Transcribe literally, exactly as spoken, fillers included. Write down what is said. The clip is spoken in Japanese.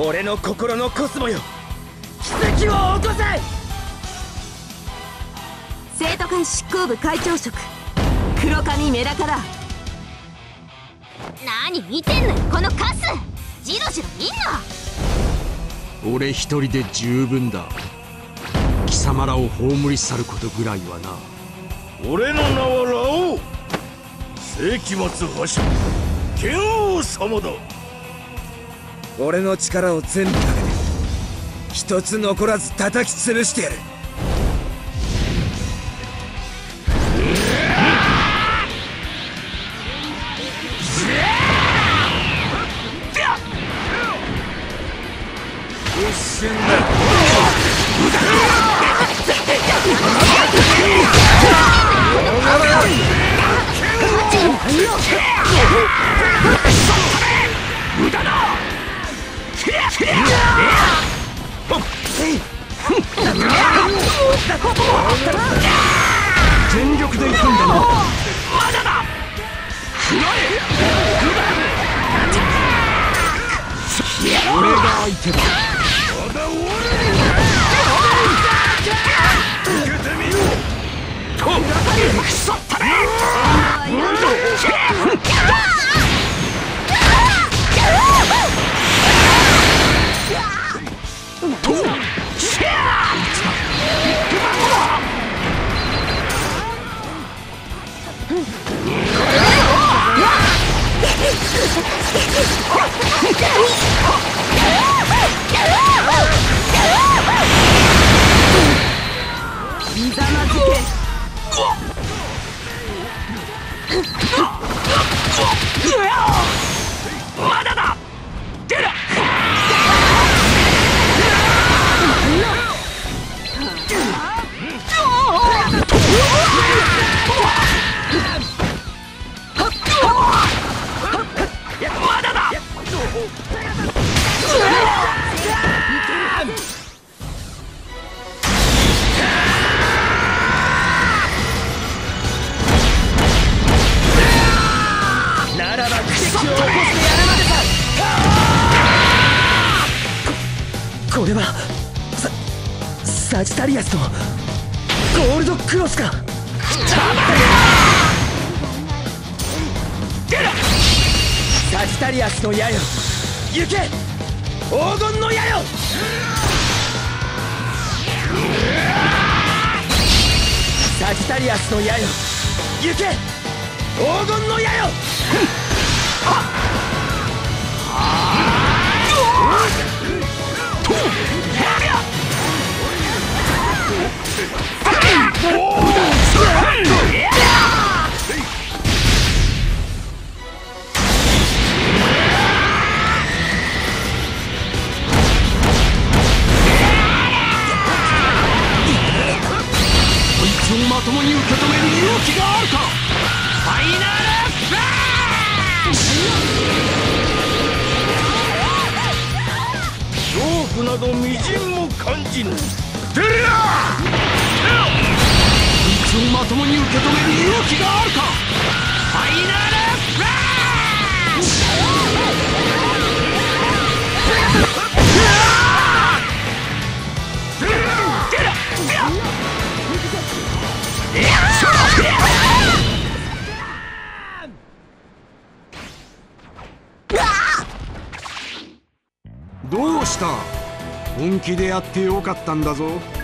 俺の心のコスモよ、奇跡を起こせ。 生徒会執行部会長職黒髪メダカだ。 何見てんのよこのカス。ジロジロ見んな。 俺一人で十分だ。貴様らを葬り去ることぐらいはな。 俺の名はラオウ、世紀末覇者剣王様だ。 俺の力を全部かけて一つ残らず叩き潰してやる。一瞬だ。 無駄だ。 全力で行くんだな。 まだだ。食らえ。 俺が相手だ。 まだ終わらねえ。受けてみよう。とくそったね。まだだ。出る。まだだ。 ならば奇跡を起こしてやるまでさ。ここれはササジタリアスとゴールドクロスか。サジタリアスの矢よ、行け黄金の矢よ。サジタリアスの矢よ、行け黄金の矢よ。 こいつをまともに受け止める勇気があるか。ファイナルフラッシュ。恐怖などみじんも感じぬ。出るな。 こいつをまともに受け止める勇気があるか。ファイナルフラッシュ。どうした？本気でやってよかったんだぞ。